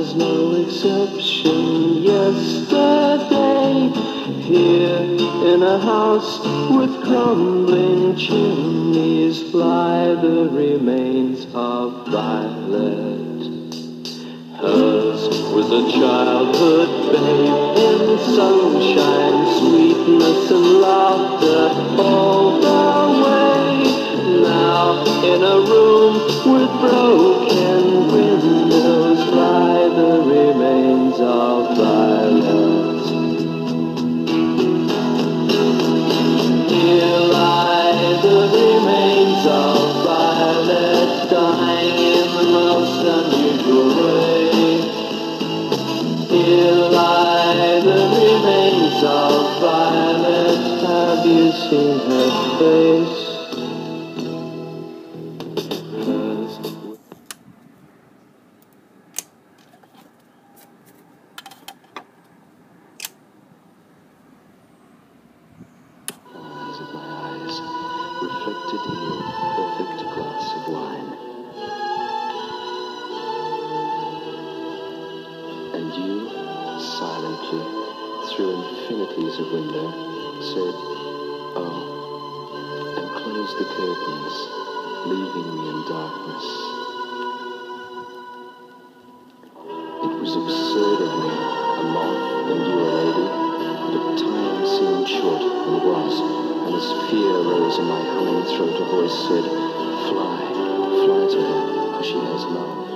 was no exception yesterday. Here in a house with crumbling chimneys lie the remains of Violet. Hers was a childhood babe in sunshine, sweetness and laughter all the way. Now in a room with broken windows lie the remains of Violet. Here lie the remains of Violet, dying in the most unusual way. Here lie the remains of Violet. Have you seen her face? Reflected in your perfect glass of wine. And you, silently, through infinities of window, said, "Oh," and closed the curtains, leaving me in darkness. It was absurd of me, a moth and you a lady, but time seemed short and was. And as fear rose in my humming throat, a voice said, "Fly, fly to her, for she has love."